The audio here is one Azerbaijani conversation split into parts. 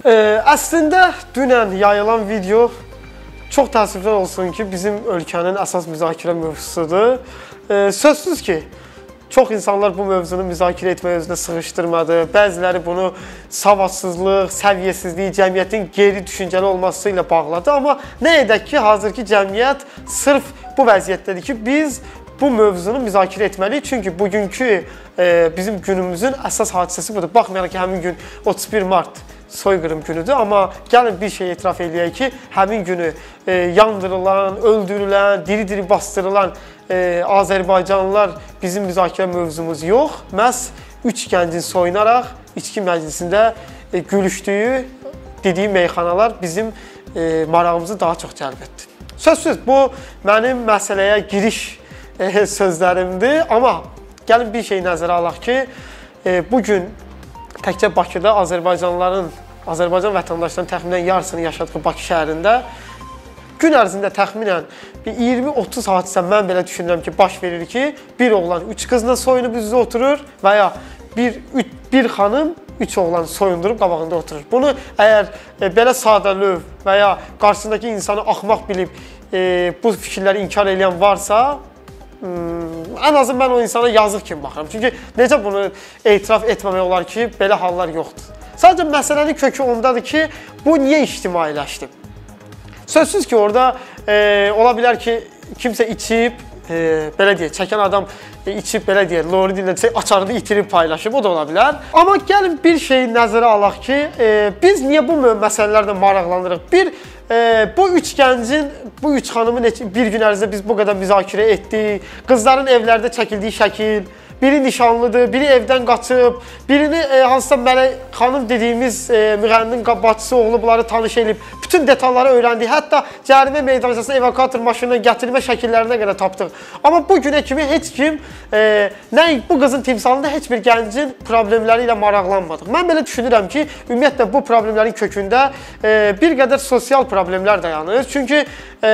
Əslində dünən yayılan video çox təəssüflər olsun ki, bizim ölkənin əsas müzakirə mövzusudur. Sözsüz ki, çox insanlar bu mövzunu müzakirə etməyə özünə sığışdırmadı. Bəziləri bunu savadsızlıq, səviyyəsizlik, cəmiyyətin qeyri düşüncəli olması ilə bağladı. Amma nə edək ki, hazırki cəmiyyət sırf bu vəziyyətdədir ki, biz bu mövzunu müzakirə etməliyik. Çünki bugünkü bizim günümüzün əsas hadisəsi budur. Baxmayaraq ki, həmin gün 31 mart soyqırım günüdür. Amma gəlin bir şey etiraf eləyək ki, həmin günü yandırılan, öldürülən, diri-diri bastırılan Azərbaycanlılar bizim müzakirə mövzumuz yox. Məhz 3 gəncin soyunaraq içki məclisində gülüşdüyü dediyi meyxanalar bizim marağımızı daha çox cəlb etdi. Sözsüz, bu mənim məsələyə giriş sözlərimdir. Amma gəlin bir şey nəzərə alaq ki, bugün təkcə Bakıda Azərbaycan vətəndaşlarının təxminən yarısını yaşadığı Bakı şəhərində gün ərzində təxminən 20-30 hadisə mən belə düşünürəm ki, baş verir ki, bir oğlan 3 qızla soyunub üzrə oturur və ya bir xanım 3 oğlan soyundurub qabağında oturur. Bunu əgər belə sadəlöv və ya qarşısındakı insanı axmaq bilib bu fikirləri inkar edən varsa, ən azı mən o insana yazıq kimi baxıram. Çünki necə bunu etiraf etməmək olar ki, belə hallar yoxdur. Sadəcə məsələnin kökü ondadır ki, bu niyə ictimailəşdi? Sözsüz ki, orada ola bilər ki, kimsə içib, belə deyək, çəkən adam içib, belə deyək, lori dillə desək, açarını itirib paylaşıb, o da ola bilər. Amma gəlin bir şeyi nəzərə alaq ki, biz niyə bu məsələlərlə maraqlanırıq? Bu 3 gəncin, bu 3 xanımın bir gün ərzində biz bu qədər müzakirə etdik. Qızların evlərdə çəkildiyi şəkil, biri nişanlıdır, biri evdən qaçıb, birini hansısa Mələk xanım dediyimiz müğənninin bacısı oğlu bunları tanış edib, bütün detalları öyrəndik. Hətta cərimə meydançasına evakuator maşınına gətirmə şəkillərinə qədər tapdıq. Amma bu günə kimi heç kim, bu qızın timsalında heç bir gəncin problemləri ilə maraqlanmadıq. Mən belə düşünürəm ki, ümumiyyətlə bu problemlərin kökündə bir qədər sosial problemlər dayanır. Çünki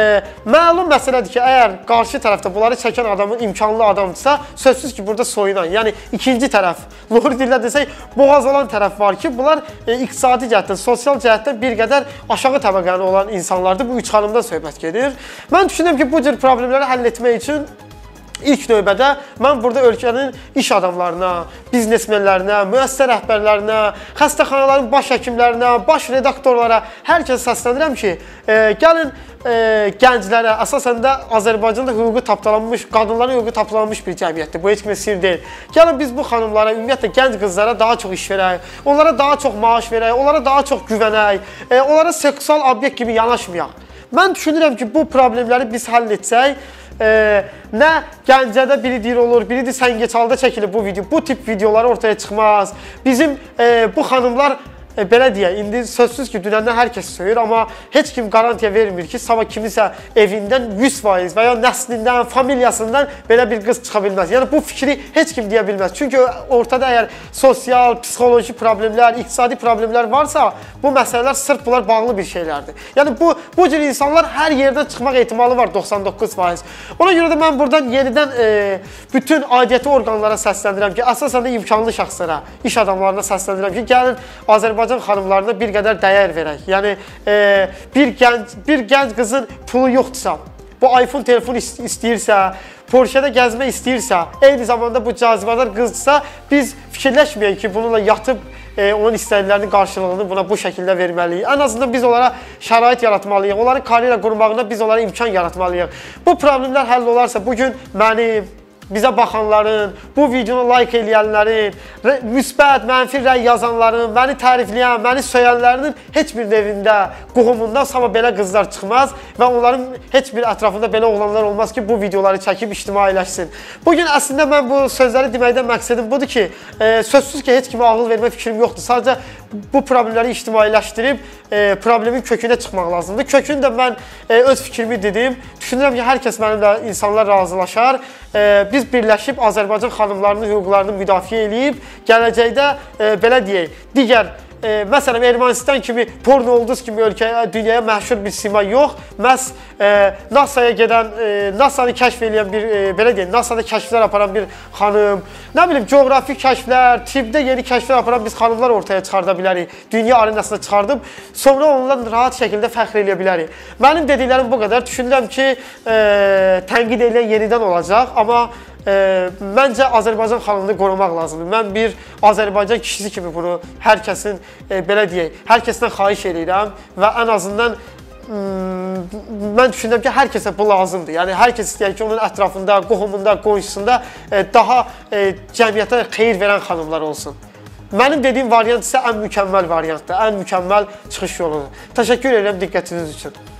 məlum məsələdir ki, əgər qarşı tərəfdə bunları çəkən adamın imkanlı adamdırsa, sözsüz ki, burada soyunan, yəni ikinci tərəf, lori dillə desək, boğaz olan tərəf var ki, bunlar iqtisadi cəhətdən, sosial cəhətdən bir qədər aşağı təbəqəli olan insanlardır. Bu 3 xanımdan söhbət gedir. Mən düşünürəm ki, bu cür problemləri həll etmək üçün İlk növbədə mən burada ölkənin iş adamlarına, biznesmenlərinə, müəssisə rəhbərlərinə, xəstəxanaların baş həkimlərinə, baş redaktorlara hər kəs səslənirəm ki, gəlin gənclərə, əsasən də Azərbaycanda hüququ tapdalanmış, qadınların hüququ tapdalanmış bir cəmiyyətdir. Bu heç kimə sir deyil. Gəlin biz bu xanımlara, ümumiyyətlə gənc qızlara daha çox iş verək, onlara daha çox maaş verək, onlara daha çox güvənək, onlara seksual obyekt kimi yanaşmayaq. Mən düşünürəm ki, bu problemləri biz həll etsək, nə Gəncədə biri deyir olur, biri de Səngəçalda çəkilir bu video. Bu tip videolar ortaya çıxmaz. Bizim bu xanımlar belə deyək, indi sözsüz ki, dünəndən hər kəs söyür, amma heç kim garantiya vermir ki, sabah kimisə evindən 100% və ya nəslindən, familiyasından belə bir qız çıxa bilməz. Yəni, bu fikri heç kim deyə bilməz. Çünki ortada əgər sosial, psixoloji problemlər, iqtisadi problemlər varsa, bu məsələlər sırf bunlar bağlı bir şeylərdir. Yəni, bu cür insanlar hər yerdən çıxmaq ehtimalı var 99%. Ona görə də mən buradan yenidən bütün aidiyyəti orqanlara səsləndirəm ki, əsasən də imkanlı şəxslərə, iş adamlarına səsləndirəm ki, gəlin Azərbaycan xanımlarına bir qədər dəyər verək. Yəni, bir gənc qızın pulu yoxdursa, bu iPhone telefonu istəyirsə, Porsche'də gəzmək istəyirsə, eyni zamanda bu cazibədar qızdırsa, biz fikirləşməyək ki, bununla yatıb onun istəklərinin qarşılığını buna bu şəkildə verməliyik. Ən azından biz onlara şərait yaratmalıyıq, onların karyera qurmağına biz onlara imkan yaratmalıyıq. Bu problemlər həll olarsa, bugün mənim, bizə baxanların, bu videonu like eləyənlərin, müsbət, mənfi rəy yazanların, məni tərifləyən, məni söyənlərinin heç bir evində, qohumundan sama belə qızlar çıxmaz və onların heç bir ətrafında belə oğlanlar olmaz ki, bu videoları çəkib ictimailəşsin. Bugün əslində mən bu sözləri deməkdən məqsədim budur ki, sözsüz ki, heç kimə ağıl vermə fikrim yoxdur. Sadəcə bu problemləri ictimailəşdirib, problemin kökünə çıxmaq lazımdır. Kökünü də mən öz fikrimi dedim. Düşünürəm ki, hər kəs mənimlə insanlar razılaşar. Biz birləşib Azərbaycan xanımlarının hüquqlarını müdafiə edib, gələcəkdə belə deyək, digər məsələn, Ermənistan kimi, porno ulduz kimi ölkəyə, dünyaya məşhur bir sima yox. Məhz NASA-ya gedən, NASA-nı kəşf edən bir, belə deyək, NASA-da kəşflər aparan bir xanım, nə bilim, coğrafik kəşflər, tibbdə yeni kəşflər aparan biz xanımlar ortaya çıxarda bilərik. Dünya arenasına çıxardıb, sonra onunla rahat şəkildə fəxr eləyə bilərik. Mənim dediklərim bu qədər. Düşünürəm ki, tənqid edən yenidən olacaq, amma məncə Azərbaycan xanımını qorumaq lazımdır. Mən bir Azərbaycan kişisi kimi bunu hər kəsin, belə deyək, hər kəsdən xahiş edirəm və ən azından mən düşünürəm ki, hər kəsə bu lazımdır. Yəni, hər kəs istəyir ki, onun ətrafında, qohumunda, qonşusunda daha cəmiyyətə xeyir verən xanımlar olsun. Mənim dediyim variant isə ən mükəmməl variantdır, ən mükəmməl çıxış yoludur. Təşəkkür edirəm diqqətiniz üçün.